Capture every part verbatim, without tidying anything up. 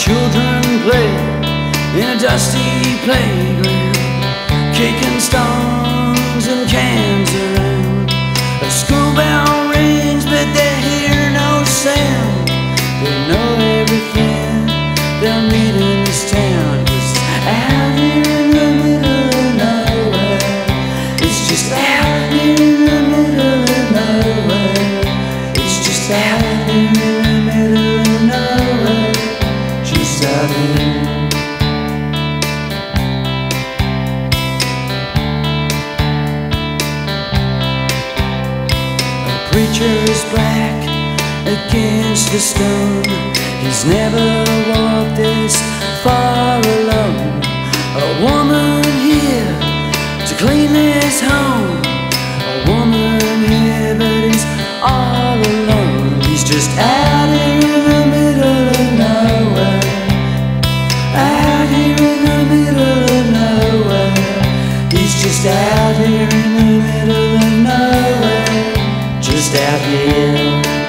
children play in a dusty playground, kicking stones and cans around. A school bell rings, but they hear no sound. They know everything they'll meet in this town, 'cause it's out here in the middle of nowhere. It's just out here in the middle of nowhere. It's just out here in the middle of nowhere. Just out here. A preacher is black against the stone. He's never walked this far alone. A woman here to clean this home. A woman here, but he's all alone. He's just out here in the middle of nowhere. Out here in the middle of nowhere. He's just out here in the middle of nowhere. Just out here.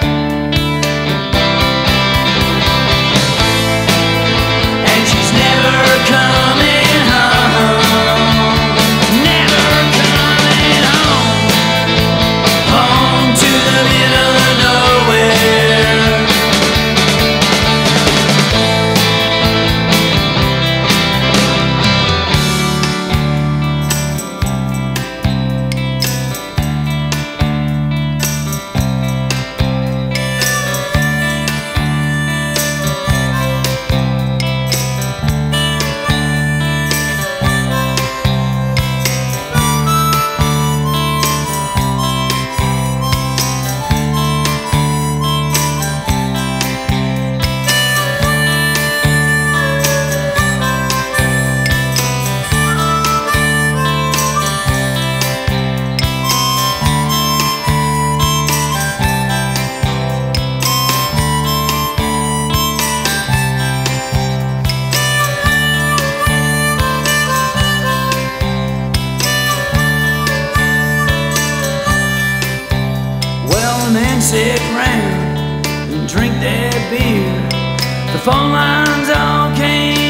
Men sit round and drink their beer. The phone lines all came